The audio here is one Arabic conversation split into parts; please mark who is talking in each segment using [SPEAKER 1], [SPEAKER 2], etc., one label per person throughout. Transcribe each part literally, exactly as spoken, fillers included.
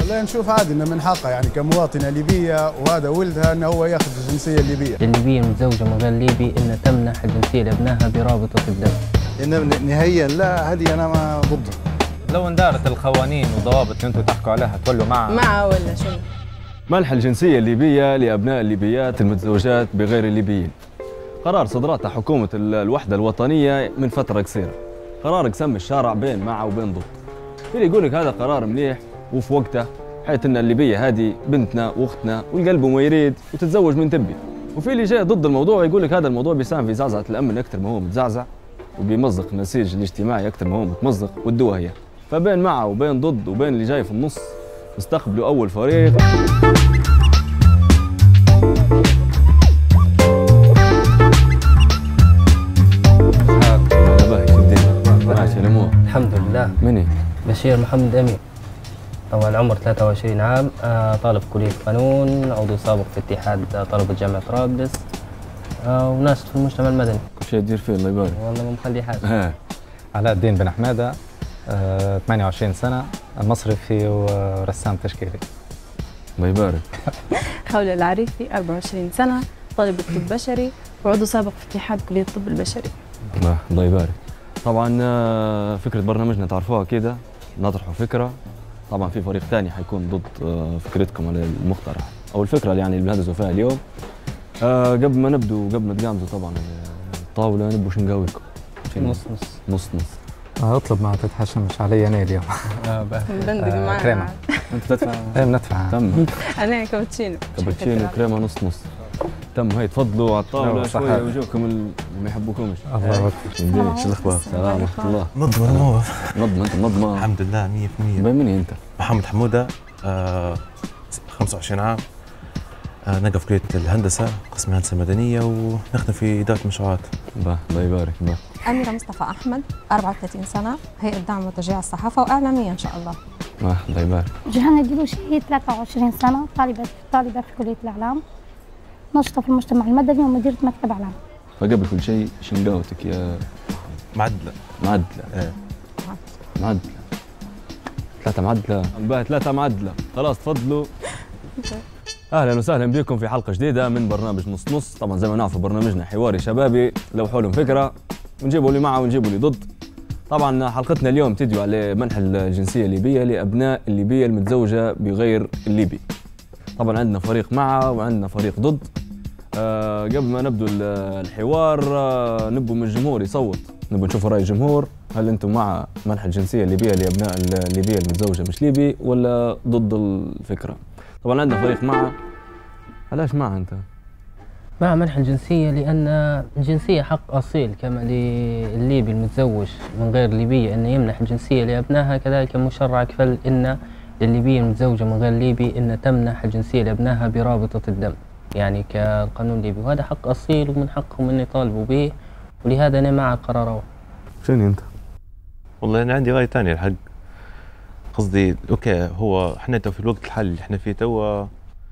[SPEAKER 1] والله نشوف عادي انه من حقه يعني كمواطنه ليبيه وهذا ولدها انه هو ياخذ الجنسيه الليبيه.
[SPEAKER 2] الليبيه المتزوجه من غير ليبي ان تمنح الجنسيه لابنائها برابطه الدم.
[SPEAKER 3] إن نهائيا لا، هذه انا ما ضدها.
[SPEAKER 4] لو اندارت القوانين والضوابط اللي انتم تحكوا عليها تولوا مع
[SPEAKER 5] مع ولا شنو؟
[SPEAKER 6] منح الجنسيه الليبيه لابناء الليبيات المتزوجات بغير الليبيين. قرار صدرته حكومه الوحده الوطنيه من فتره قصيره. قرار قسم الشارع بين مع وبين ضد. في اللي يقول لك هذا قرار مليح وفي وقته، حيث ان الليبيه هذه بنتنا واختنا والقلب ما يريد وتتزوج من تبي. وفي اللي جاي ضد الموضوع يقول لك هذا الموضوع بيساهم في زعزعه الامن اكثر ما هو متزعزع، وبيمزق النسيج الاجتماعي اكثر ما هو متمزق، والدوا هي. فبين مع وبين ضد وبين اللي جاي في النص استقبلوا اول فريق. ماشي الامور
[SPEAKER 2] الحمد لله.
[SPEAKER 6] مني؟
[SPEAKER 2] بشير محمد امين. طبعا عمر ثلاثة وعشرين عام، طالب كلية قانون، عضو سابق في اتحاد طلبة جامعة طرابلس، وناشط في المجتمع المدني.
[SPEAKER 6] كل شيء تدير فيه الله يبارك.
[SPEAKER 2] والله ما مخلي حاجة.
[SPEAKER 4] علاء الدين بن حمادة، آه، ثمانية وعشرين سنة، مصرفي ورسام تشكيلي.
[SPEAKER 6] الله يبارك.
[SPEAKER 5] خولة العريفي، أربعة وعشرين سنة، طالب طب بشري وعضو سابق في اتحاد كلية الطب البشري.
[SPEAKER 6] الله يبارك. طبعا فكرة برنامجنا تعرفوها كده، نطرحوا فكرة. طبعا في فريق ثاني حيكون ضد فكرتكم على المقترح او الفكرة اللي يعني اللي بنهدزوا فيها اليوم. قبل ما نبدو قبل ما تقامزوا طبعا الطاولة نبوا شو نقاويكم؟
[SPEAKER 2] نص نص
[SPEAKER 6] نص نص.
[SPEAKER 4] اطلب ما تتحشمش علي انا اليوم.
[SPEAKER 5] بندق معاها.
[SPEAKER 4] كريمة.
[SPEAKER 6] انت تدفع؟
[SPEAKER 4] ايه بندفع.
[SPEAKER 6] تم.
[SPEAKER 5] انا كابتشينو.
[SPEAKER 6] كابتشينو كريمة نص نص. تم. هاي تفضلوا على الطاولة شوية وجوكم اللي ما يحبوكمش.
[SPEAKER 4] الله اكبر.
[SPEAKER 6] شو الاخبار؟ السلام ورحمة الله.
[SPEAKER 3] نظم الامور.
[SPEAKER 6] نظم انت منظمة؟
[SPEAKER 3] الحمد لله مية بالمية.
[SPEAKER 6] بين مني انت؟
[SPEAKER 3] محمد حمودة، آه خمسة وعشرين عام، آه نقف في كلية الهندسة، قسم الهندسة المدنية، ونخدم في إدارة المشروعات.
[SPEAKER 6] الله يبارك. الله.
[SPEAKER 7] أميرة مصطفى أحمد، أربعة وثلاثين سنة، هيئة دعم وتشجيع الصحافة وإعلامية إن شاء الله.
[SPEAKER 6] الله يبارك.
[SPEAKER 8] جهنة ديلوشي، ثلاثة وعشرين سنة، طالبة طالبة في كلية الإعلام، نشطة في المجتمع المدني ومديرة مكتب إعلام.
[SPEAKER 6] فقبل كل شيء شنقاوتك يا
[SPEAKER 3] معدلة.
[SPEAKER 6] معدلة.
[SPEAKER 3] ايه.
[SPEAKER 6] معدلة. ثلاثة معدلة. باهي ثلاثة معدلة. خلاص تفضلوا. اهلا وسهلا بكم في حلقة جديدة من برنامج نص نص. طبعا زي ما نعرفوا برنامجنا حواري شبابي، لو حولهم فكرة ونجيبوا اللي معه ونجيبوا اللي ضد. طبعا حلقتنا اليوم تدعو على منح الجنسية الليبية لأبناء الليبية المتزوجة بغير الليبي. طبعا عندنا فريق معه وعندنا فريق ضد. أه قبل ما نبدو الحوار أه نبوا من الجمهور يصوت، نبوا نشوف رأي الجمهور. هل أنتم مع منح الجنسية الليبية لأبناء الليبية المتزوجة مش ليبي ولا ضد الفكرة؟ طبعا عندنا فريق معه. علاش معه أنت؟
[SPEAKER 2] مع منح الجنسية لأن الجنسية حق أصيل، كما للليبي المتزوج من غير ليبية أن يمنح الجنسية لأبنائها، كذلك مشرع كفل أن للليبية المتزوجة من غير ليبي أن تمنح الجنسية لأبنائها برابطة الدم، يعني كالقانون الليبي، وهذا حق أصيل ومن حقهم أن يطالبوا به، ولهذا أنا مع القرار.
[SPEAKER 6] شنو أنت؟
[SPEAKER 3] والله أنا عندي رأي ثاني الحق. قصدي أوكي، هو احنا تو في الوقت الحالي اللي احنا فيه تو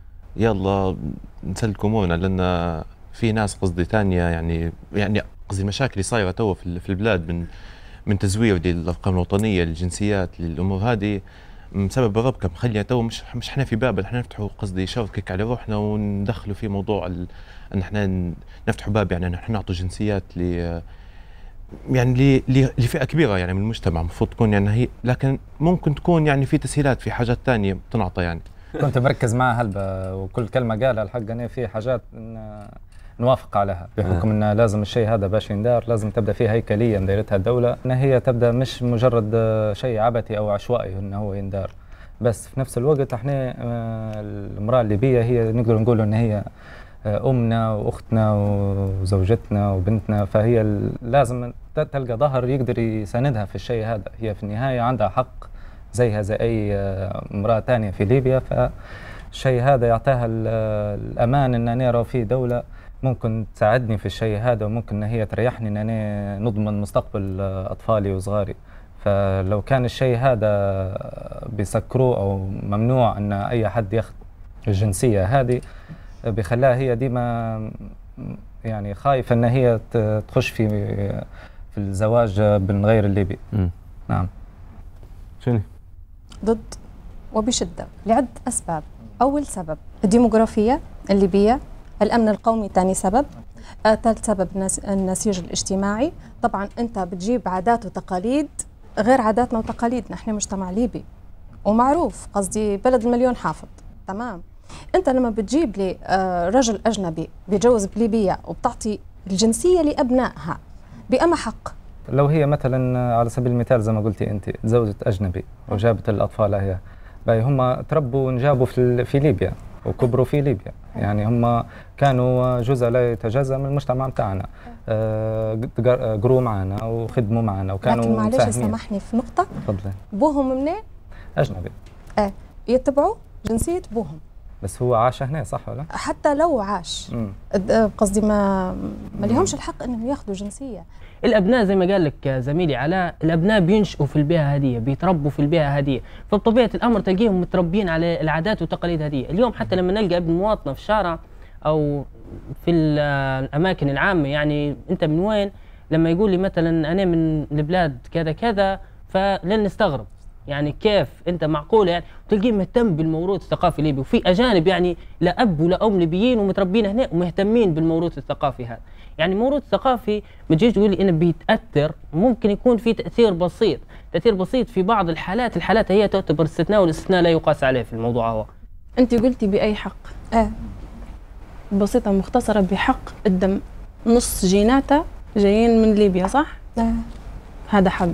[SPEAKER 3] يلا نسلكوا امورنا، لان في ناس قصدي ثانيه يعني يعني قصدي المشاكل اللي صايره تو في البلاد من من تزوير للارقام الوطنيه للجنسيات للامور هذه بسبب الربكه، مخلينا تو مش مش احنا في باب احنا نفتحوا قصدي شوكك على روحنا وندخلوا في موضوع ان احنا نفتحوا باب يعني ان احنا نعطوا جنسيات ل يعني لفئه كبيره يعني من المجتمع، المفروض تكون يعني هي، لكن ممكن تكون يعني في تسهيلات في حاجات ثانيه تنعطى يعني.
[SPEAKER 4] كنت مركز معه هلبة وكل كلمة قالها الحق أنا في حاجات نوافق عليها، بحكم أن لازم الشيء هذا باش يندار لازم تبدأ فيه هيكلية دايرتها الدولة، أن هي تبدأ مش مجرد شيء عبثي أو عشوائي أنه هو يندار. بس في نفس الوقت احنا المرأة الليبية هي نقدر نقول أن هي أمنا وأختنا وزوجتنا وبنتنا، فهي لازم تلقى ظهر يقدر يساندها في الشيء هذا. هي في النهاية عندها حق زيها زي أي امرأة ثانية في ليبيا، فالشيء هذا يعطيها الأمان أن أنا أرى في دولة ممكن تساعدني في الشيء هذا، وممكن أن هي تريحني أن أنا نضمن مستقبل أطفالي وصغاري. فلو كان الشيء هذا بيسكروه أو ممنوع أن أي حد ياخذ الجنسية هذه، بخلاها هي ديما يعني خايفة أن هي تخش في في الزواج بالغير الليبي.
[SPEAKER 6] م.
[SPEAKER 4] نعم.
[SPEAKER 6] شنو؟
[SPEAKER 7] ضد وبشدة لعدة أسباب. أول سبب الديموغرافية الليبية، الأمن القومي ثاني سبب، آه، ثالث سبب النس- النسيج الاجتماعي. طبعا أنت بتجيب عادات وتقاليد غير عاداتنا وتقاليدنا، احنا مجتمع ليبي ومعروف، قصدي بلد المليون حافظ، تمام. أنت لما بتجيب لي آه، رجل أجنبي بيتجوز بليبية وبتعطي الجنسية لأبنائها بأما حق.
[SPEAKER 4] لو هي مثلا على سبيل المثال زي ما قلتي انت تزوجت اجنبي وجابت الاطفال هي، باي هم تربوا ونجابوا في في ليبيا وكبروا في ليبيا، يعني هم كانوا جزء لا يتجزا من المجتمع بتاعنا، قروا معنا وخدموا معنا وكانوا
[SPEAKER 7] لكن معلش
[SPEAKER 4] مساهمين.
[SPEAKER 7] سامحني في نقطة،
[SPEAKER 4] تفضلي.
[SPEAKER 7] بوهم منين؟
[SPEAKER 4] اجنبي.
[SPEAKER 7] ايه يتبعوا جنسية بوهم
[SPEAKER 4] بس هو عاش هنا صح ولا؟
[SPEAKER 7] حتى لو عاش،
[SPEAKER 4] مم.
[SPEAKER 7] آه، قصدي ما ما لهمش الحق انهم ياخذوا جنسية.
[SPEAKER 2] الابناء زي ما قال لك زميلي علاء، الابناء بينشئوا في البيئه هذه، بيتربوا في البيئه هذه، فبطبيعه الامر تلقيهم متربيين على العادات والتقاليد هذه. اليوم حتى لما نلقى ابن مواطنه في الشارع او في الاماكن العامه، يعني انت من وين؟ لما يقول لي مثلا انا من البلاد كذا كذا، فلن نستغرب يعني كيف انت معقوله يعني، وتلقيه مهتم بالموروث الثقافي الليبي. وفي اجانب يعني لا اب ولا ام ليبيين ومتربين هنا ومهتمين بالموروث الثقافي هذا. يعني الموروث الثقافي ما تجيش تقول لي انه بيتاثر، ممكن يكون في تاثير بسيط، تاثير بسيط في بعض الحالات، الحالات هي تعتبر استثناء والاستثناء لا يقاس عليه في الموضوع. هو
[SPEAKER 5] انت قلتي باي حق؟
[SPEAKER 7] ايه
[SPEAKER 5] بسيطه مختصره، بحق الدم، نص جيناته جايين من ليبيا صح؟
[SPEAKER 7] ايه
[SPEAKER 5] هذا حقه،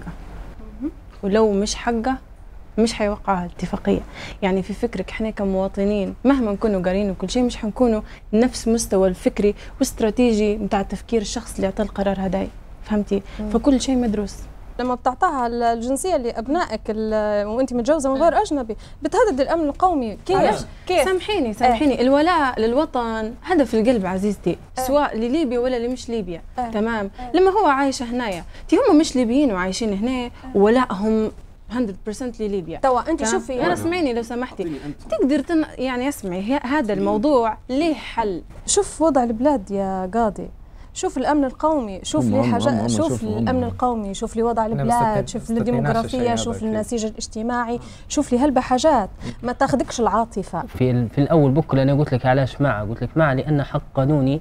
[SPEAKER 5] ولو مش حقه مش حيوقعها اتفاقيه. يعني في فكرك احنا كمواطنين مهما نكونوا قارين وكل شيء مش حنكونوا نفس مستوى الفكري واستراتيجي بتاع تفكير الشخص اللي اعطى القرار هداي، فهمتي؟
[SPEAKER 7] مم.
[SPEAKER 5] فكل شيء مدروس.
[SPEAKER 7] لما بتعطاها الجنسية لأبنائك ال- وأنت متجوزة من غير أجنبي بتهدد الأمن القومي. كيف؟ كيف؟
[SPEAKER 5] سامحيني سامحيني، الولاء للوطن هذا في القلب عزيزتي، سواء لليبيا ولا اللي مش ليبيا،
[SPEAKER 7] اه.
[SPEAKER 5] تمام؟ لما هو عايش هنايا، تي هم مش ليبيين وعايشين هنا ولائهم مية بالمية لليبيا.
[SPEAKER 7] توا أنت
[SPEAKER 5] تمام؟
[SPEAKER 7] شوفي
[SPEAKER 5] انا اسمعيني لو سمحتي، تقدر تن... يعني اسمعي، هي- هذا الموضوع ليه حل.
[SPEAKER 7] شوف وضع البلاد يا قاضي، شوف الامن القومي، شوف
[SPEAKER 6] هم-
[SPEAKER 7] لي
[SPEAKER 6] هم- هم-
[SPEAKER 7] حاجه،
[SPEAKER 6] هم
[SPEAKER 7] شوف
[SPEAKER 6] شوفوا هم.
[SPEAKER 7] الامن القومي، شوف لي وضع
[SPEAKER 4] أنا
[SPEAKER 7] البلاد،
[SPEAKER 4] مستثني-
[SPEAKER 7] شوف
[SPEAKER 4] مستثنيناش
[SPEAKER 7] الديموغرافيه،
[SPEAKER 4] الشيء
[SPEAKER 7] شوف
[SPEAKER 4] هذا
[SPEAKER 7] النسيج الاجتماعي، شوف لي هلبة حاجات، ما تاخذكش العاطفه.
[SPEAKER 2] في ال- في الاول بكل انا قلت لك علاش معه، قلت لك معه لان حق قانوني،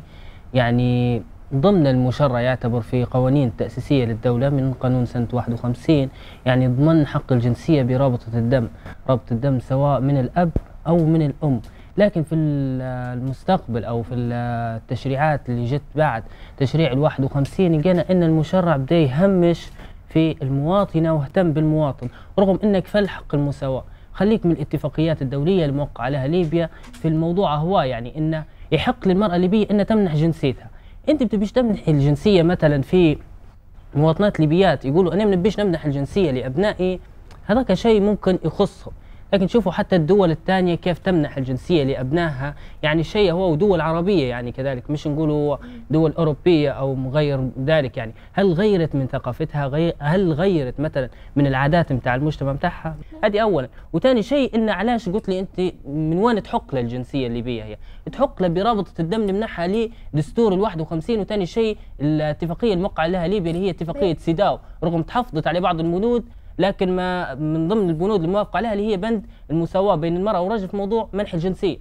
[SPEAKER 2] يعني ضمن المشرع يعتبر في قوانين التأسيسية للدولة من قانون سنة واحد وخمسين، يعني ضمن حق الجنسية برابطة الدم، رابطة الدم سواء من الأب أو من الأم. لكن في المستقبل أو في التشريعات اللي جت بعد تشريع الواحد وخمسين لقينا أن المشرع بدأ يهمش في المواطنة واهتم بالمواطن، رغم أنك فل حق المساواة. خليك من الاتفاقيات الدولية الموقع عليها ليبيا في الموضوع، هو يعني أنه يحق للمرأة الليبية أن تمنح جنسيتها. انت بتبيش تمنح الجنسيه مثلا في مواطنات ليبيات يقولوا انا ما نبيش نمنح الجنسيه لابنائي، هذاك شيء ممكن يخصهم. لكن شوفوا حتى الدول الثانيه كيف تمنح الجنسيه لابنائها، يعني شيء هو ودول عربيه يعني كذلك، مش نقولوا دول اوروبيه او غير ذلك. يعني هل غيرت من ثقافتها؟ غير هل غيرت مثلا من العادات نتاع المجتمع نتاعها؟ هذه اولا. وثاني شيء ان علاش قلت لي انت من وين تحق للجنسيه الليبيه؟ هي تحق له برابطه الدم نمنحها لدستور ال واحد وخمسين. وثاني شيء الاتفاقيه الموقع لها ليبيا اللي هي اتفاقيه سيداو، رغم تحفظت على بعض البنود لكن ما من ضمن البنود الموافقه عليها اللي هي بند المساواه بين المراه والرجل في موضوع منح الجنسيه.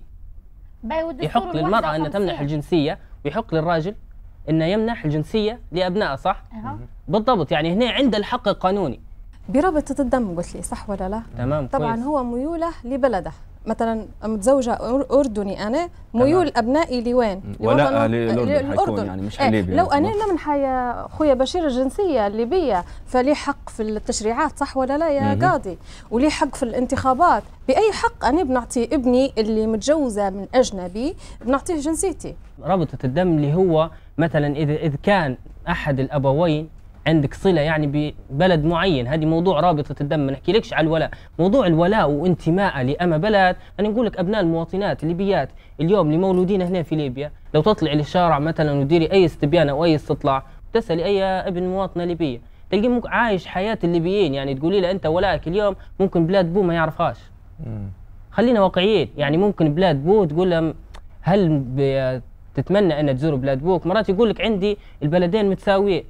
[SPEAKER 2] يحق للمراه ان تمنح الجنسيه ويحق للراجل انه يمنح الجنسيه لابنائه، صح؟
[SPEAKER 8] أه.
[SPEAKER 2] بالضبط. يعني هنا عند الحق القانوني
[SPEAKER 7] برابطه الدم قلت لي صح ولا لا؟
[SPEAKER 2] تمام.
[SPEAKER 7] طبعا
[SPEAKER 2] كويس.
[SPEAKER 7] هو ميوله لبلده، مثلا متزوجه أر- اردني انا، ميول
[SPEAKER 2] تمام.
[SPEAKER 7] ابنائي لوين؟
[SPEAKER 6] ولاء
[SPEAKER 7] لوطنه-
[SPEAKER 6] للأردن حيكون يعني مش
[SPEAKER 7] إيه،
[SPEAKER 6] ليبيا.
[SPEAKER 7] لو انا نمنح يا خويا بشير الجنسيه الليبيه فلي حق في التشريعات صح ولا لا يا
[SPEAKER 6] مهم.
[SPEAKER 7] قاضي؟ ولي حق في الانتخابات. باي حق انا بنعطي ابني اللي متجوزه من اجنبي بنعطيه جنسيتي؟
[SPEAKER 2] رابطه الدم اللي هو مثلا اذا اذا كان احد الابوين عندك صله يعني ببلد معين، هذه موضوع رابطه الدم. ما نحكيلكش على الولاء، موضوع الولاء وانتماء لأما بلد. انا نقول لك ابناء المواطنات الليبيات اليوم اللي مولودين هنا في ليبيا، لو تطلع للشارع مثلا وديري اي استبيان او اي استطلاع تسالي اي ابن مواطنه ليبيه تلقيه عايش حياه الليبيين. يعني تقولي له انت ولائك اليوم ممكن بلاد بو ما يعرفهاش. خلينا واقعيين، يعني ممكن بلاد بو تقول لهم هل تتمنى ان تزور بلاد بوك؟ مرات يقول لك عندي البلدين متساويين.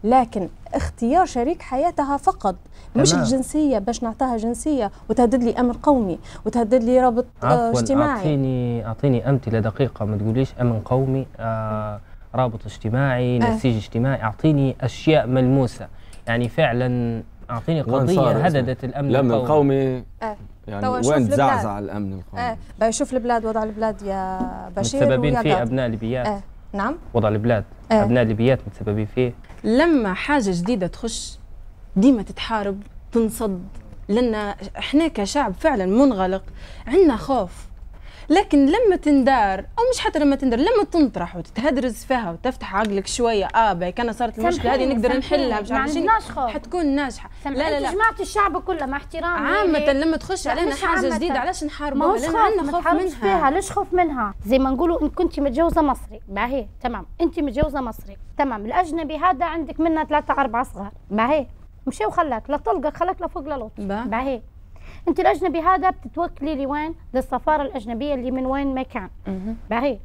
[SPEAKER 7] لكن اختيار شريك حياتها فقط، مش
[SPEAKER 2] تمام.
[SPEAKER 7] الجنسيه باش نعطيها جنسيه وتهدد لي امن قومي وتهدد لي رابط آه اجتماعي.
[SPEAKER 2] اعطيني اعطيني امثله دقيقه، ما تقوليش امن قومي، آه رابط اجتماعي،
[SPEAKER 7] آه.
[SPEAKER 2] نسيج اجتماعي، اعطيني اشياء ملموسه، يعني فعلا اعطيني قضيه هددت الامن,
[SPEAKER 6] الامن
[SPEAKER 2] القومي,
[SPEAKER 6] القومي
[SPEAKER 7] آه.
[SPEAKER 6] يعني
[SPEAKER 7] توا
[SPEAKER 6] وين
[SPEAKER 7] شوف
[SPEAKER 6] تزعزع الامن القومي؟
[SPEAKER 7] اه بشوف البلاد، وضع البلاد يا بشير
[SPEAKER 2] متسببين فيه
[SPEAKER 7] ويا
[SPEAKER 2] ابناء ليبيات.
[SPEAKER 7] آه. نعم،
[SPEAKER 2] وضع البلاد
[SPEAKER 7] آه.
[SPEAKER 2] ابناء ليبيات متسببين فيه.
[SPEAKER 5] لما حاجه جديده تخش ديما تتحارب تنصد، لان احنا كشعب فعلا منغلق عندنا خوف، لكن لما تندار او مش حتى لما تندار، لما تنطرح وتتهدرز فيها وتفتح عقلك شويه، اه باي كان صارت المشكله هذه نقدر نحلها، مش
[SPEAKER 8] ما عندناش خوف،
[SPEAKER 5] حتكون ناجحه.
[SPEAKER 8] لا لا لا، جماعه الشعب كلها مع احترامي
[SPEAKER 5] عامه لما تخش علينا حاجه جديده علاش نحاربوها؟ لان عندنا خوف منها.
[SPEAKER 8] فيها ليش خوف منها؟ زي ما نقولوا ان كنت متجوزه مصري باهي تمام، انت متجوزه مصري تمام، الاجنبي هذا عندك منه ثلاثه اربعه صغار باهي، مشي وخلاك لا طلقك، خلاك لا فوق لا لوط باهي. انت الاجنبي هذا بتتوكلي لوين؟ للسفاره الاجنبيه اللي من وين ما كان باهي.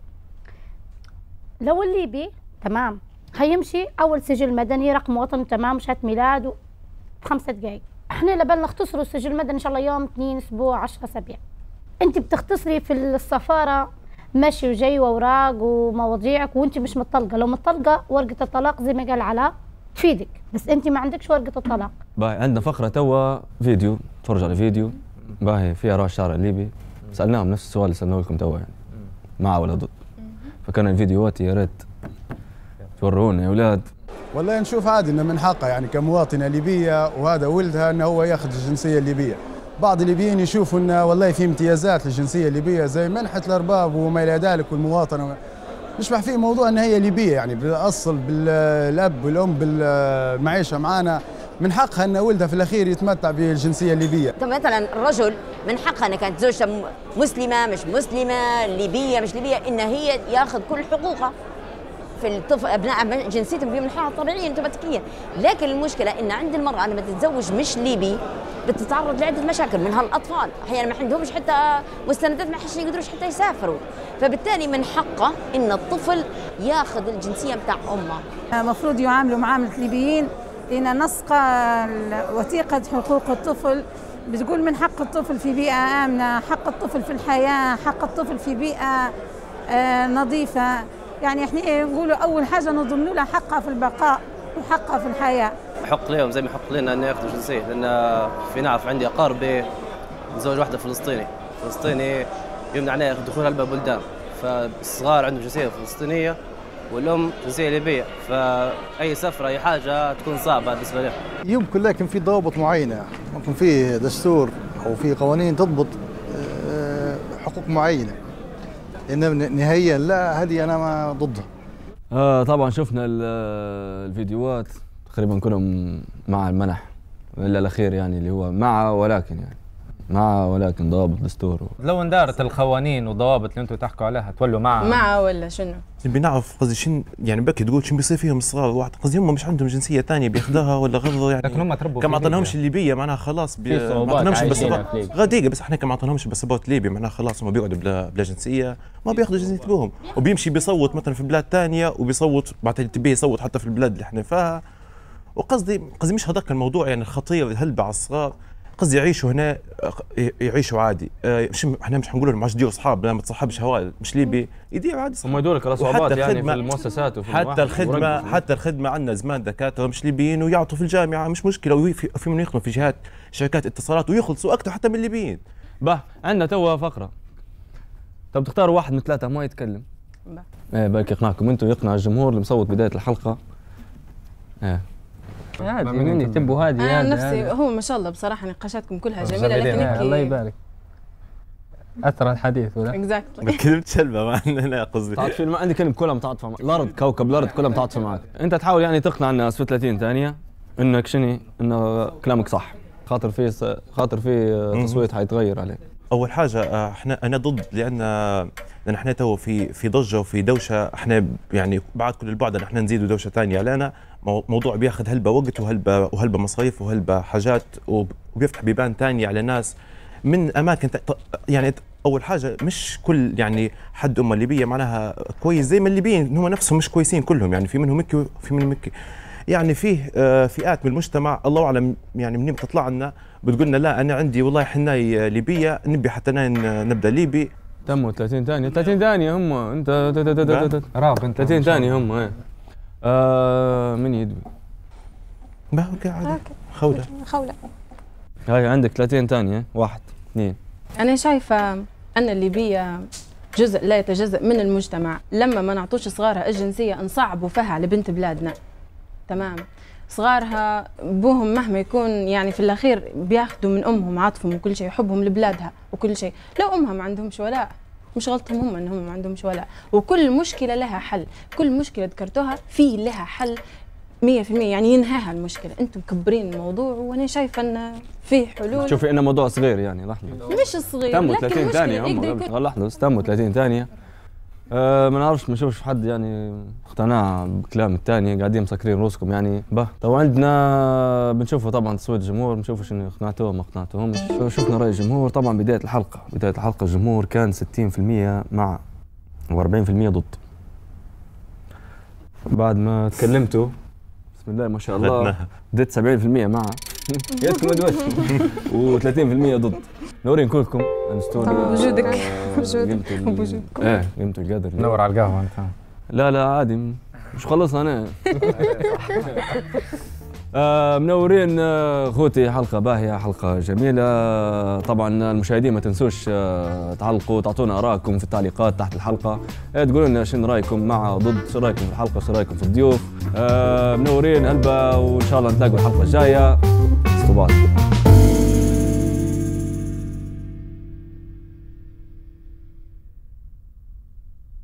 [SPEAKER 8] لو الليبي تمام هيمشي اول سجل مدني، رقم وطن تمام، شهاده ميلاد بخمسة دقائق. احنا لبل نختصروا السجل المدني ان شاء الله يوم اثنين اسبوع عشرة اسابيع. انت بتختصري في السفاره مشي وجاي واوراق ومواضيعك وانت مش مطلقه، لو مطلقه ورقه الطلاق زي ما قال علاء تفيدك، بس انت ما عندكش ورقه الطلاق.
[SPEAKER 6] باهي عندنا فقره توا فيديو، تفرج على فيديو باهي فيها رائد الشارع الليبي، سالناهم نفس السؤال اللي سالناه لكم توا، يعني مع ولا ضد؟ فكان الفيديوهات يا ريت تورونا يا اولاد.
[SPEAKER 1] والله نشوف عادي انه من حقها يعني كمواطنه ليبيه وهذا ولدها انه هو ياخذ الجنسيه الليبيه. بعض الليبيين يشوفوا انه والله في امتيازات للجنسيه الليبيه زي منحه الارباب وما الى ذلك، والمواطنه نشبح فيه موضوع انها هي ليبيه، يعني بالاصل بالاب والام بالمعيشه معانا، من حقها ان ولدها في الاخير يتمتع بالجنسيه الليبيه.
[SPEAKER 9] مثلا الرجل من حقها ان كانت زوجته مسلمه مش مسلمه، ليبيه مش ليبيه، ان هي ياخذ كل حقوقها في الطفل، ابناء جنسيتهم من حقها طبيعيا اوتوماتيكيا. لكن المشكله ان عند المراه لما تتزوج مش ليبي بتتعرض لعده مشاكل، منها الاطفال احيانا ما عندهمش حتى مستندات، ما حش يقدروش حتى يسافروا، فبالتالي من حقه ان الطفل ياخذ الجنسيه بتاع امه.
[SPEAKER 10] المفروض يعاملوا معامله الليبيين، لان نسقى وثيقه حقوق الطفل بتقول من حق الطفل في بيئه امنه، حق الطفل في الحياه، حق الطفل في بيئه نظيفه. يعني احنا نقولوا اول حاجه نضمن لها حقها في البقاء وحقها في الحياه.
[SPEAKER 11] حق لهم زي ما حق لنا ان ياخذوا جنسيه، لان في نعرف عندي اقاربي متزوج واحده فلسطيني، فلسطيني يمنع عليه دخول هلبة بلدان، فالصغار عندهم جنسيه فلسطينيه والام جنسيه ليبيه، فاي سفره اي حاجه تكون صعبه بالنسبه لهم.
[SPEAKER 12] يمكن لكن في ضوابط معينه، ممكن في دستور او في قوانين تضبط حقوق معينه، لان نهائيا لا هذه انا ما ضدها.
[SPEAKER 6] آه طبعا شفنا الفيديوهات تقريبا كلهم مع المنح الا الاخير، يعني اللي هو مع ولكن يعني مع ولكن ضوابط دستور.
[SPEAKER 4] لو اندارت القوانين والضوابط اللي انتم تحكوا عليها تولوا مع
[SPEAKER 5] مع ولا شنو؟
[SPEAKER 3] بنعرف قصدي شن يعني بكي تقول شنو بيصير فيهم الصغار، واحد قصدي هم مش عندهم جنسيه ثانيه بياخذوها ولا غضوا، يعني
[SPEAKER 4] لكن هم تربوا
[SPEAKER 3] كما اعطيناهمش الليبيه معناها خلاص
[SPEAKER 2] بي... ما اعطيناهمش
[SPEAKER 3] باسبورت غديقه، بس احنا كما اعطيناهمش باسبورت ليبي معناها خلاص هم بيقعدوا بلا, بلا جنسيه، ما بياخذوا جنسيه ابوهم، وبيمشي بيصوت مثلا في بلاد ثانيه وبيصوت بعد تبي يصوت حتى في البلاد اللي احنا فيها. وقصدي قصدي مش هذاك الموضوع يعني الخطير الهلبة على الصغار، قصدي يعيشوا هنا يعيشوا عادي، مش احنا مش حنقول لهم ما تديروا اصحاب، لا ما تصاحبش هوال مش ليبي يديروا عادي،
[SPEAKER 6] هم يدوروا كرصوابات يعني في المؤسسات وفي
[SPEAKER 3] حتى الخدمه حتى الخدمه عندنا زمان دكاتره مش ليبيين ويعطوا في الجامعه مش مشكله، وفي في من يخدموا في جهات شركات اتصالات ويخلصوا اكثر حتى من الليبيين.
[SPEAKER 6] باه عندنا توا فقره، طب تختاروا واحد من ثلاثه ما يتكلم.
[SPEAKER 5] باه
[SPEAKER 6] ايه بالك يقنعكم انتم يقنع الجمهور اللي مصوت بدايه الحلقه. ايه
[SPEAKER 2] عادي مني تبوا هذه
[SPEAKER 5] انا نفسي هو ما شاء الله بصراحه نقاشاتكم كلها جميله، لكن
[SPEAKER 2] آه الله يبارك اثر الحديث ولا
[SPEAKER 5] اكزاكتلي
[SPEAKER 3] ما تكلمتش هلبة ما عندنا قصدي
[SPEAKER 6] تعاطفي ما عندي كلمه كلها متعاطفه الارض كوكب الارض كلها متعاطفه معك، انت تحاول يعني تقنع الناس في ثلاثين ثانيه انك شني انه كلامك صح، خاطر في خاطر في تصويت حيتغير عليك.
[SPEAKER 3] اول حاجه احنا انا ضد، لان لان احنا تو في في ضجه وفي دوشه، احنا يعني بعد كل البعد ان احنا نزيدوا دوشه ثانيه علينا، موضوع بياخذ هلبة وقت وهلبة وهلبة مصاريف وهلبة حاجات، وبيفتح بيبان ثانيه على ناس من اماكن يعني. اول حاجه مش كل يعني حد امه ليبيه معناها كويس زي ما الليبيين هم نفسهم مش كويسين كلهم، يعني في منهم مكي وفي منهم مكي. يعني فيه آه، فئات من المجتمع الله اعلم يعني منين بتطلع لنا بتقول لنا لا انا عندي والله حناي ليبيه نبي حتى نبدا ليبي.
[SPEAKER 6] تموا ثلاثين ثانيه ثلاثين ثانيه هم انت
[SPEAKER 4] راب انت
[SPEAKER 6] ثلاثين ثانيه هم ايه آه من يدوي
[SPEAKER 3] ما هو قاعد خوله
[SPEAKER 7] خوله
[SPEAKER 6] هاي عندك ثلاثين ثانيه واحد اثنين.
[SPEAKER 5] انا شايفه ان الليبيه جزء لا يتجزأ من المجتمع، لما ما نعطوش صغارها الجنسيه نصعبوا فيها على بنت بلادنا. تمام، صغارها بوهم مهما يكون يعني في الاخير بياخذوا من امهم عاطفهم وكل شيء، يحبهم لبلادها وكل شيء، لو امها ما عندهمش ولاء مش غلطهم هم انهم ما عندهمش ولاء، وكل مشكله لها حل، كل مشكله ذكرتوها في لها حل مية في المية، يعني ينهاها المشكله، انتم مكبرين الموضوع وانا شايفه ان في حلول.
[SPEAKER 6] شوفي انه موضوع صغير يعني لحظه
[SPEAKER 5] مش صغير
[SPEAKER 6] تموا
[SPEAKER 5] لكن
[SPEAKER 6] ثلاثين ثانيه
[SPEAKER 5] يكون...
[SPEAKER 6] هم لحظه تموا ثلاثين ثانيه. أه ما نعرفش ما نشوفش حد يعني اقتنع بكلام الثاني، قاعدين مسكرين روسكم يعني به. تو عندنا بنشوفوا طبعا تصويت الجمهور، بنشوفوا شنو اقنعتوهم ما اقنعتوهمش. شفنا راي الجمهور طبعا بدايه الحلقه، بدايه الحلقه الجمهور كان ستين في المية مع وأربعين في المية ضد. بعد ما تكلمتوا بسم الله ما شاء الله بديت سبعين في المية مع يدكم ادوش و30 في المية ضد. نورين كلكم انستوني
[SPEAKER 5] بوجودك
[SPEAKER 6] بوجودك
[SPEAKER 5] بوجودك
[SPEAKER 6] ايه قيمة القدر.
[SPEAKER 4] نور على القهوه انت.
[SPEAKER 6] لا لا عادي مش خلصنا انا. آه منورين اخوتي، حلقه باهيه حلقه جميله. طبعا المشاهدين ما تنسوش آه تعلقوا تعطونا ارائكم في التعليقات تحت الحلقه، آه تقولوا لنا شنو رايكم مع ضد، شو رايكم في الحلقه، شو رايكم في الضيوف. آه منورين هلبا وان شاء الله نتلاقوا الحلقه الجايه. اسطوبات.